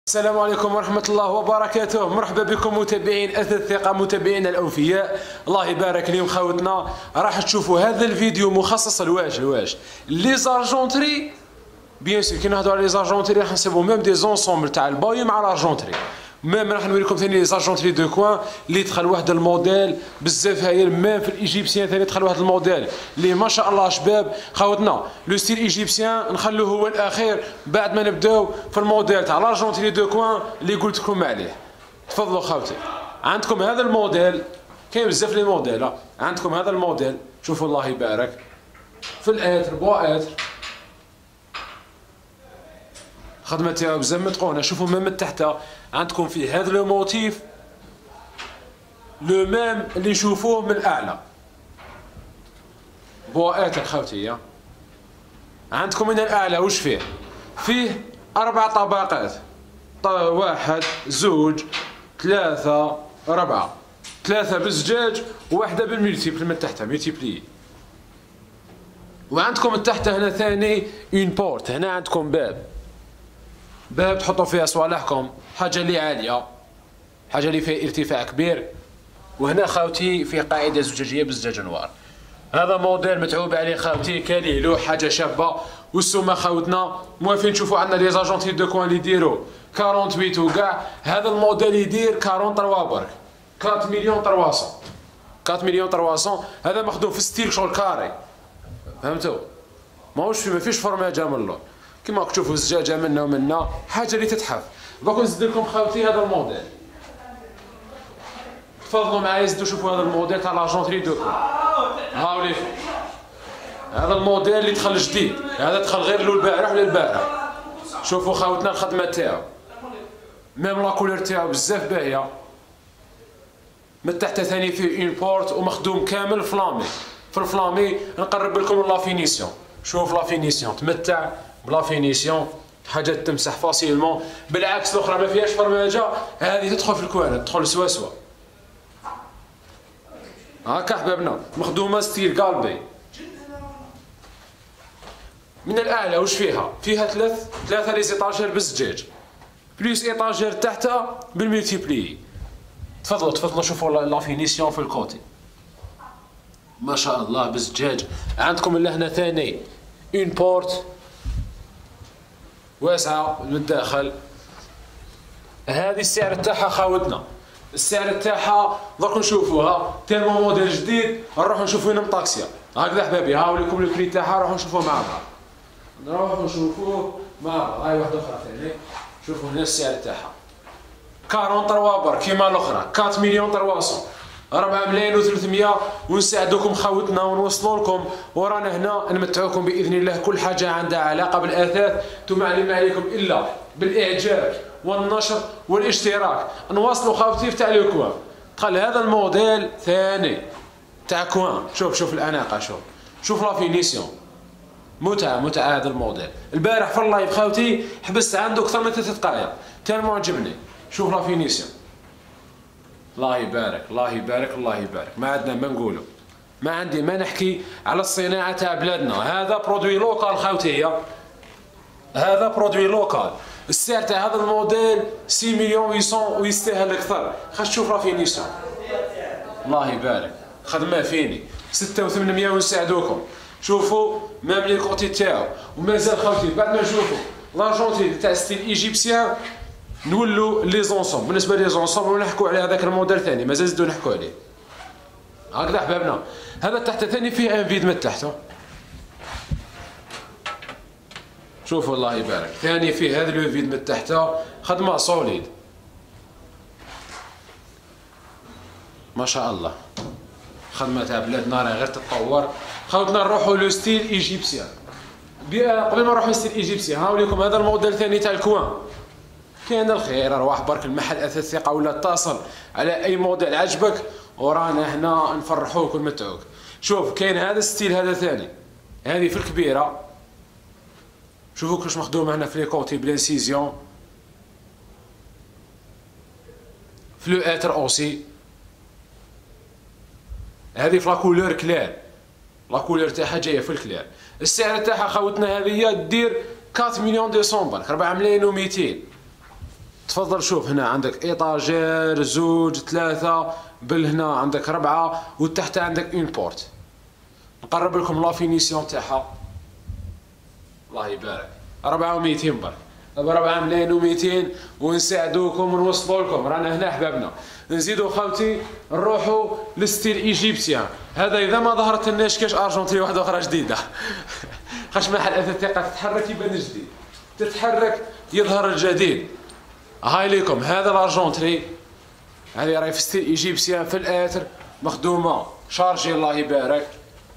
السلام عليكم ورحمة الله وبركاته. مرحبا بكم متابعين أثاث الثقة، متابعينا الأوفياء. الله يبارك. اليوم خوتنا راح تشوفوا هذا الفيديو مخصص لواش لي زارجونتري. بيان سور كي نهضروا على لي زارجونتري راح نسيبوا ميم دي زونسومبل تاع البايو مع لارجونتري. ميم راح نوريكم ثاني لي زارجونتري دو كوان اللي دخل واحد الموديل بزاف هايل. ميم في الايجيبسيان ثاني دخل واحد الموديل اللي ما شاء الله شباب. خوتنا لو ستيل ايجيبسيان نخلوه هو الاخير بعد ما نبداو في الموديل تاع لارجونتري دو كوان اللي قلت لكم عليه. تفضلوا خوتي، عندكم هذا الموديل، كاين بزاف لي موديل. عندكم هذا الموديل، شوفوا الله يبارك في الاتر بوا اتر، خدمة تاعو بزاف متقونة. شوفوا ميم من تحت عندكم فيه هذا لو موتيف لو ميم اللي نشوفوه من الاعلى بوا اتر خوتي. عندكم من الاعلى واش فيه؟ فيه 4 طبقات، واحد زوج ثلاثة 4، 3 بالزجاج وواحدة بالملتيبل من تحت ملتيبلي. وعندكم من تحت هنا ثاني اون بورت، هنا عندكم باب تحطوا فيها صوالحكم، حاجة اللي عالية، حاجة اللي فيها ارتفاع كبير. وهنا خاوتي فيه قاعدة زجاجية بالزجاج نوار. هذا موديل متعوب عليه خاوتي، كالي له حاجة شابة. والسومة خاوتنا موافين تشوفوا عندنا لي زاجونتي دو كوان اللي يديروا 48 وكاع. هذا الموديل يدير 43 برك، 4 مليون 300، 4 مليون 300. هذا مخدوم في ستيل شغل كاري، فهمتوا؟ ماهوش ما فيش فرماجة من اللور كيما راكم تشوفوا الزجاجة منا ومنا، حاجة اللي تتحف. باك نزيد لكم خاوتي هذا الموديل. تفضلوا معايا زيدوا شوفوا هذا الموديل تاع لاجونتري دو كوان. هاو ليكم هذا الموديل اللي دخل جديد، هذا دخل غير له البارح ولا البارح. شوفوا خاوتنا الخدمة تاعو، ميم لا كولور تاعو بزاف باهية. من تحت ثاني فيه اون بورت ومخدوم كامل فلامي. في الفلامي نقرب لكم لا فينيسيون. شوف لا فينيسيون، تمتع بلا فينيسيون، حاجة تمسح فاسيلمون. بالعكس الاخرى ما فيهاش فرماجة، هذه تدخل في الكوانت، تدخل سوا. هاكا حبابنا مخدومة ستيل قالبي. من الاعلى واش فيها؟ فيها ثلاثة لي زيطاجير بالزجاج بليس ايطاجير تحتها بالملتيبلي. تفضلوا شوفوا لا فينيسيون في الكوتي، ما شاء الله بالزجاج. عندكم لهنا ثاني اون بورت واسعة من الداخل. هذه السعر تاعها خاوتنا، السعر تاعها درك نشوفوها تيرمو موديل جديد. نروحو نشوفو هنا مطاكسيا هكذا حبابي. هاوليكم البري تاعها، نروحو نشوفوه مع بعض، نروحو نشوفوه مع بعض. هاي واحدة أخرى ثاني، شوفوا هنا السعر تاعها 43 برك كيما الأخرى، 4 مليون 300، 4 ملايين و300. ونساعدوكم خاوتنا ونوصلوا لكم، ورانا هنا نمتعوكم باذن الله. كل حاجه عندها علاقه بالاثاث تمعلم عليكم الا بالاعجاب والنشر والاشتراك. نواصلوا خاوتي في تاع لو كوان. دخل هذا الموديل ثاني تاع كوان. شوف الاناقه، شوف لا فينيسيون، متعه هذا الموديل. البارح في اللايف خاوتي حبست عنده اكثر من 3 دقائق، تالمو عجبني. شوف لا فينيسيون، الله يبارك الله يبارك الله يبارك. ما عندنا ما نقولوا، ما عندي ما نحكي على الصناعه تاع بلادنا. هذا برودوي لوكال خاوتي، هذا برودوي لوكال. السعر تاع هذا الموديل 6 مليون 800 ويستاهل اكثر. خاش تشوف لا فينيسيون، الله يبارك. خدمه فيني 6 و800 ونساعدوكم. شوفوا ميم لي كوتي تاعو. ومازال خاوتي بعد ما نشوفوا لاجونتي تاع ستيل ايجيبسيان نولوا لي زونسومبل. بالنسبه لي زونسومبل ونحكوا على هذاك الموديل ثاني، مازال نزيدو نحكوا عليه هكذا حبابنا. هذا تحت ثاني فيه ان فيد من تحت، شوفوا الله يبارك. ثاني فيه هذا لو فيد من تحت، خدمه سوليد ما شاء الله. خدمه تاع بلادنا راه غير تتطور. خاوتنا نروحوا لو ستيل ايجيبسيان. قبل ما نروحوا ستيل ايجيبسيان هاوليكم هذا الموديل ثاني تاع الكوان. كاين الخير، ارواح برك المحل اثاث ثقه ولا اتصل على اي موديل عجبك ورانا هنا نفرحوك ونمتعوك. شوف كاين هذا الستيل هذا ثاني، هذه في الكبيره. شوفوا كيفاش مخدوم هنا في لي كوتي بلانسيزيون، في لو اتر اوسي. هذه في لا كولور كلير، لا كولور تاعها جايه في الكلير. السعر تاعها خاوتنا هذه دير 4 مليون 200 برك، 4 ملايين و200. تفضل شوف هنا عندك ايطاجير زوج 3 بل هنا عندك 4 وتحت عندك اون بورت. نقرب لكم لا فينيسيون تاعها الله يبارك 400 برك ب 4 ملايين و200 ونساعدوكم ونوصلوا لكم رانا هنا احبابنا. نزيدوا خوتي نروحوا للستيل ايجيبسيان. هذا اذا ما ظهرت لناش كاش ارجنتي واحده اخرى جديده خاش محل اثاث الثقه تتحرك يبان جديد، تتحرك يظهر الجديد. هاي ليكم هذا الارجنتري هذه راهي في ستيل ايجيبسيان في الاثر مخدومه شارجي الله يبارك.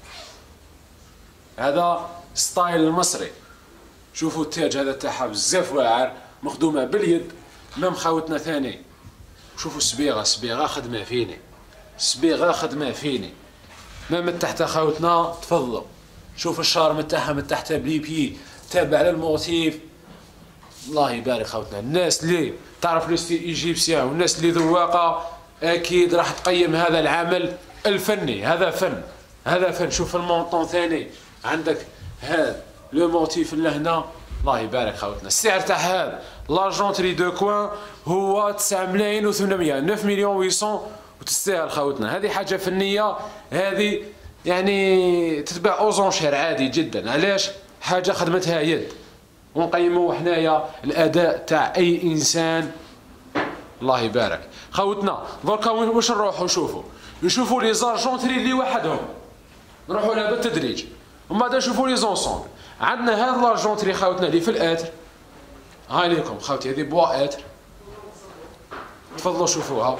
هذا ستايل المصري. شوفوا التاج هذا تاعها بزاف واعر مخدومه باليد. مام خاوتنا ثاني شوفوا صبيغه خدمه فيني، صبيغه خدمه فيني. مام من تحت خاوتنا تفضلوا شوف الشارم تاعها من تحت بلي بي تابع للموتيف الله يبارك خاوتنا. الناس اللي تعرف لو ستيل ايجيبسيان والناس اللي ذواقه اكيد راح تقيم هذا العمل الفني. هذا فن، هذا فن. شوف المونطون ثاني عندك هذا لو موتيف اللي هنا الله يبارك خوتنا. السعر تاع هذا لارجونتري دو كوان هو 9 ملايين و800 9 مليون 800 وتستاهل خوتنا. هذه حاجه فنيه، هذه يعني تتباع اوزونشير عادي جدا. علاش؟ حاجه خدمتها يد ونقيموا حنايا الاداء تاع اي انسان الله يبارك خوتنا. دركا واش نروحوا نشوفوا لي زارجونتري اللي وحدهم، نروحوا لها بالتدريج ومن بعد نشوفوا لي زونسومبل. عندنا هذا لارجونتري خاوتنا اللي في الاتر. هاي ليكم خاوتي هذه بوا اتر تفضلوا شوفوها.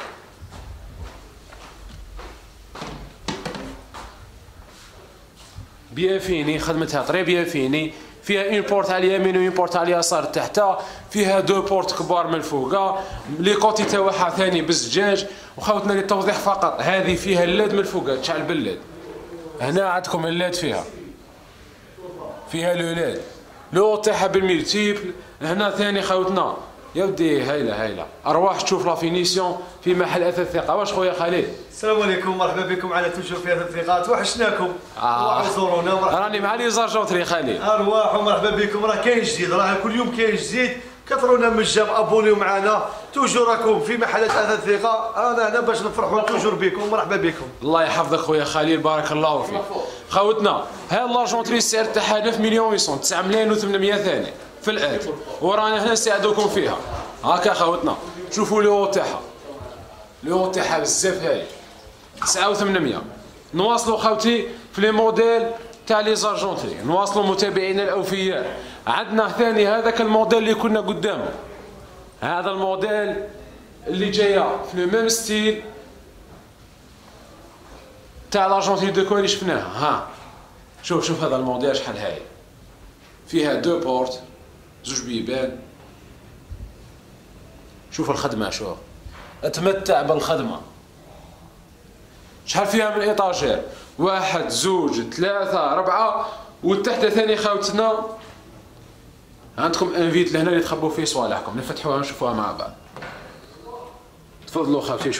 بيان فيني خدمتها طري بيان فيني. فيها اون بورت على اليمين و اون بورت على اليسار تحتها. فيها دو بورت كبار من الفوقا. لي كوتي تاعها ثاني بالزجاج. وخاوتنا للتوضيح فقط هذه فيها اللاد من الفوقا تشعل باللاد. هنا عندكم اللاد فيها لو لاد لو تاعها بالميلتيبل. هنا ثاني خوتنا يا ودي هايله ارواح تشوف لا فينيسيون في محل اثاث ثقه. واش خويا خالد؟ السلام عليكم مرحبا بكم على توجور في اثاث ثقات. وحشناكم روحوا زورونا. راني مع لي زارجونتري خالد. ارواح ومرحبا بكم. راه كاين جديد، راه كل يوم كاين جديد. كثرونا من الجام ابونيو معنا توجور راكم في محلات اثاث ثقه. انا هنا باش نفرحوا توجور بكم. مرحبا بكم. الله يحفظك خويا خليل بارك الله فيك. خوتنا هاد لارجونتري السعر تاعها 9 مليون 800 9 ملايين و800 ثاني في الات ورانا هنا نساعدوكم فيها. هاكا خوتنا شوفوا لو تاعها، لو تاعها بزاف هاي 9 و800. نواصلوا خوتي في لي موديل تاع لي زارجونتري. نواصلوا متابعينا الاوفياء. عندنا ثاني هذاك الموديل اللي كنا قدامه، هذا الموديل اللي جايه في لو ميم ستيل تاع لارجونتري دو كوان اللي شفناها. ها شوف هذا الموديل شحال هاي. فيها دو بورت زوج بيبان. شوف الخدمه، شوف اتمتع بالخدمه. شحال فيها من ايطاجير؟ 1 2 3 4 والتحت ثاني خاوتنا عندكم انفيت لهنا اللي تخبوا فيه صوالحكم. نفتحوها نشوفوها مع بعض. تفضلوا خاوتي.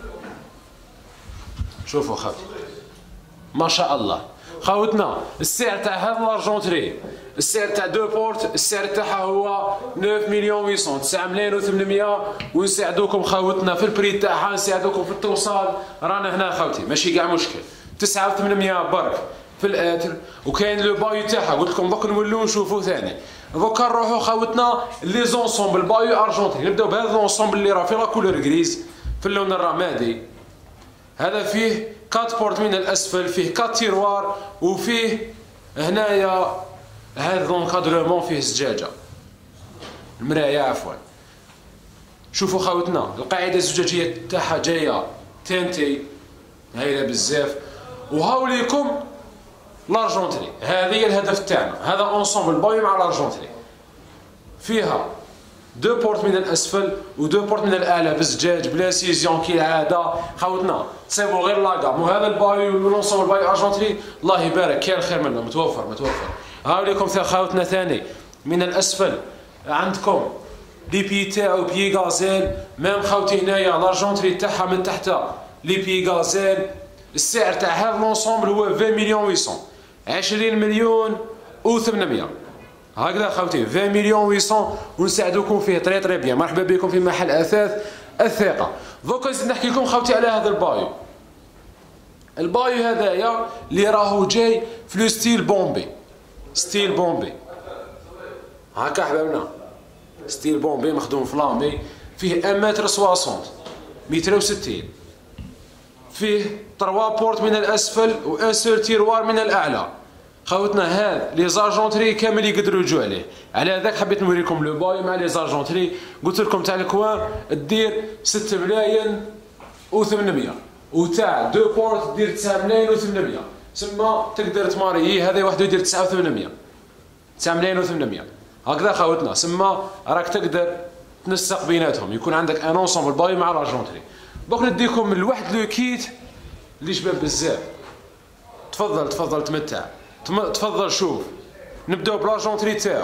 شوفوا خاوتي ما شاء الله. خاوتنا السعر تاع هذا لارجونتري السعر تاع دو بورت السعر تاعها هو 9 مليون 800 9 ملايين و800 ونساعدوكم خاوتنا في البري تاعها، نساعدوكم في التوصال. رانا هنا خاوتي ماشي كاع مشكل. 9 و800 برك في الاتر. وكاين لو بايو تاعها قلت لكم دوك نولوا نشوفوا ثاني. دوكا نروحوا خاوتنا لي زونسومبل بايو ارجونتي. نبداو بهذا لونسومبل اللي راه في لا كولور غريز في اللون الرمادي. هذا فيه 4 بورت من الاسفل، فيه 4 تيروار وفيه هنايا هذا لونكادرومون فيه زجاجه المرايه عفوا. شوفوا خاوتنا القاعده الزجاجيه تاعها جايه تنتي هايله بزاف. وهاوليكم لارجونتري هذه هي الهدف تاعنا. هذا اونسومبل بايو مع لارجونتري فيها 2 بورت من الاسفل و2 بورت من الاعلى بالزجاج بلا سيزيون كالعاده. خاوتنا تصيبوا غير لاكام. وهذا البايو لونسومبل بايو ارجونتري الله يبارك كاين الخير منه متوفر. هاوليكم خاوتنا ثاني من الاسفل عندكم لي بي تاعو بي غازيل. ميم خاوتي هنايا لارجونتري تاعها من تحت لي بي غازيل. السعر تاع هذا لونسومبل هو 20 مليون 800 20 مليون و800 هكذا خوتي 20 مليون 800 ونساعدوكم فيه طري بيان. مرحبا بكم في محل اثاث الثقه. دوكا نزيد نحكي لكم خوتي على هذا البايو. البايو هذايا اللي راهو جاي في لو ستيل بومبي، ستيل بومبي هكا حبابنا، ستيل بومبي مخدوم فلامي، فيه 1 متر 60 متر و60، فيه 3 بورت من الاسفل و سول تيروار من الاعلى. خوتنا هاد لي زارجونتري كامل يقدروا يجوا عليه، على هذاك حبيت نوريكم لو باي مع لي زارجونتري. قلت لكم تاع الكوان دير 6 ملاين و800 وتاع دو بورت دير 9 ملاين و800، تسمى تقدر تماري هذا وحده يدير 9 ملاين و800 هكذا خوتنا. سما راك تقدر تنسق بيناتهم، يكون عندك ان اونسومبل باي مع لارجونتري. دوك نديكم لواحد لو كيت اللي شباب بزاف. تفضل تفضل تمتع، تفضل شوف. نبداو بلارجونتري تاعو.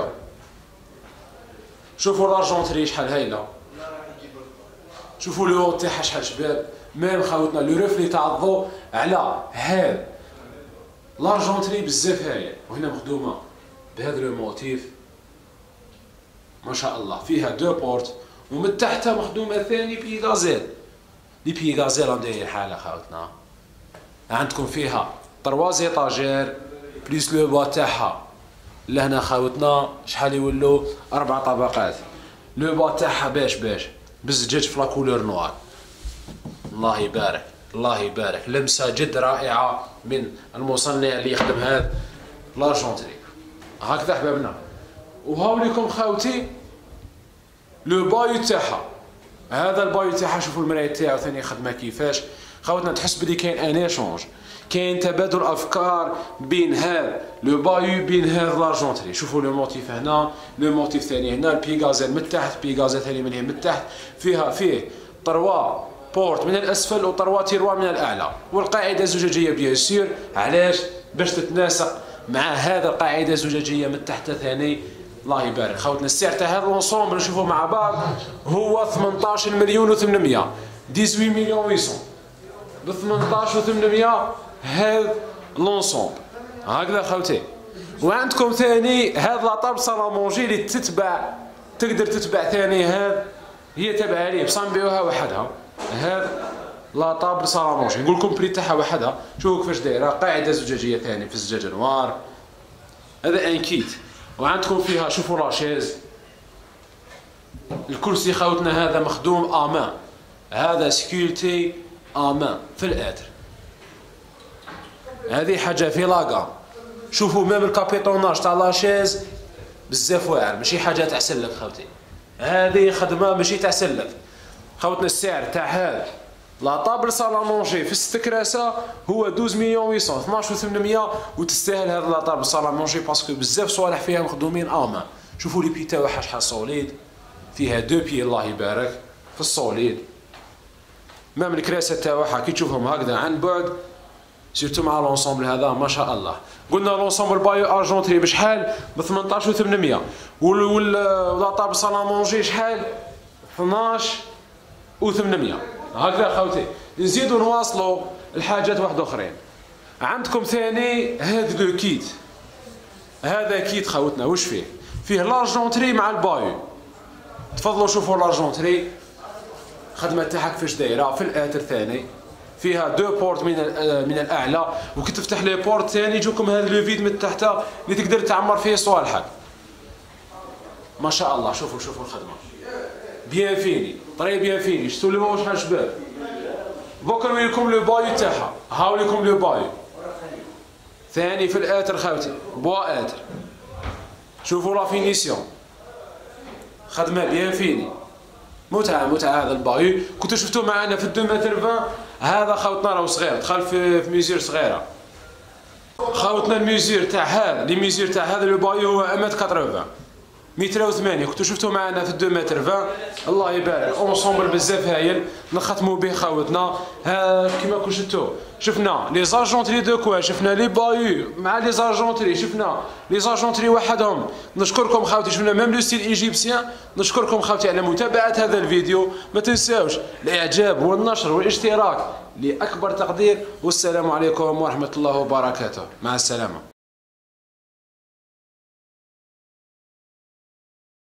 شوفوا لارجونتري شحال هايله، شوفوا لو تاعها شحال شباب. ميم خاوتنا لو ريفلي تاع الضوء على هاد لارجونتري بزاف هايل، وهنا مخدومه بهذا لو موتيف ما شاء الله. فيها دو بورت ومن تحتها مخدومه ثاني بي غازيل، لي بي غازيل داير حاله خاوتنا. عندكم فيها 3 زيطاجير بليس لو با تاعها لهنا خاوتنا شحال يولوا 4 طبقات. لو با تاعها باش بالزجاج في لاكولور نوار. الله يبارك الله يبارك، لمسه جد رائعه من المصنع اللي يخدم هذا لارجونتري. هكذا احبابنا. وهاو لكم خاوتي لو بايو تاعها. هذا البايو تاعها شوفوا المرايه تاعو ثاني خدمه كيفاش. خاوتنا تحس بلي كاين ان ايشونج، كاين تبادل افكار بين هذا لو بايو بين هذا لارجونتري. شوفوا لو موتيف هنا، لو موتيف ثاني هنا، البي غازيل من تحت، بي غازيل ثاني من هنا من تحت. فيه 3 بورت من الاسفل و 3 تيروار من الاعلى، والقاعده زجاجيه بيان سور. علاش؟ باش تتناسق مع هذا القاعده الزجاجيه من تحت ثاني. الله يبارك خوتنا. السعر تاع هذا لونسومبل نشوفوه مع بعض هو 18 مليون و800، 18 مليون 800 ب 18 و800 هذا لونسومبل. هكذا خوتي. وعندكم ثاني هذا لاطابل سالامونجي اللي تقدر تتبع ثاني. هذا هي تابعه ليه بصح نبيعوها وحدها. هذا لاطابل سالامونجي نقول لكم بري تاعها وحدها. شوفوا كيفاش دايره، قاعده زجاجيه ثاني في الزجاجه نوار. هذا ان كيت. وعندكم فيها شوفوا لاشيز، الكرسي خوتنا هذا مخدوم امان، هذا سكيلتي امان في الاتر. هذه حاجه في لاكام. شوفوا ميم الكابيتوناج تاع لاشيز بزاف واعر، ماشي حاجه تاع سلك خوتي، هذه خدمه ماشي تاع سلك. خوتنا السعر تاع هذا لا طابل سالامونجي في 6 كراسه هو 12 مليون 800، 12 و800. وتستاهل هذا لا طابل سالامونجي باسكو بزاف صوالح فيها مخدومين امان. شوفوا لي بي تاعها شحال سوليد، فيها 2 بي الله يبارك في السوليد. مام الكراسه تاعها كي تشوفهم هكذا عن بعد سيرتو مع لونسومبل هذا ما شاء الله. قلنا لونسومبل بايو ارجونتري بشحال؟ ب 18 و800. ولا طابل سالامونجي شحال؟ 12 و800. هكذا خوتي. نزيدو نواصلوا الحاجات واحد اخرين. عندكم ثاني هذا لو كيت. هذا كيت خوتنا واش فيه؟ فيه لارجونتري مع البايو. تفضلوا شوفوا لارجونتري خدمه تاعها كيفاش دايره في الاتر ثاني. فيها 2 بورت من الاعلى، وكي تفتح لي بورت ثاني يجوكم هذا لو فيد من تحت اللي تقدر تعمر فيه صوالحك. ما شاء الله. شوفوا الخدمه بيان فيني، طري بيان فيني. شفتوا لي هو شحال شباب. دوكا نوريكم لو بايو تاعها. هاو لكم لو بايو ثاني في الاتر خوتي، بوا اتر. شوفوا لا فينيسيون، خدمه بيان فيني، متعه هذا البايو. كنتو شفتوه معنا في 2 متر 20. هذا خوتنا راهو صغير، دخل في ميزور صغيره. خوتنا الميزور تاع هذا، لي ميزور تاع هذا لو بايو هو 1 متر 8. كنتو شفتو معنا في 2 متر 20. الله يبارك اونسومبل بزاف هايل نختموا به خوتنا. كيما كون شفنا لي زارجونتري دو كوا، شفنا لي بايو مع لي زارجونتري، شفنا لي زارجونتري وحدهم. نشكركم خوتي. شفنا ميم لو ستيل ايجيبسيان. نشكركم خوتي على متابعه هذا الفيديو. ما تنساوش الاعجاب والنشر والاشتراك لاكبر تقدير. والسلام عليكم ورحمه الله وبركاته. مع السلامه.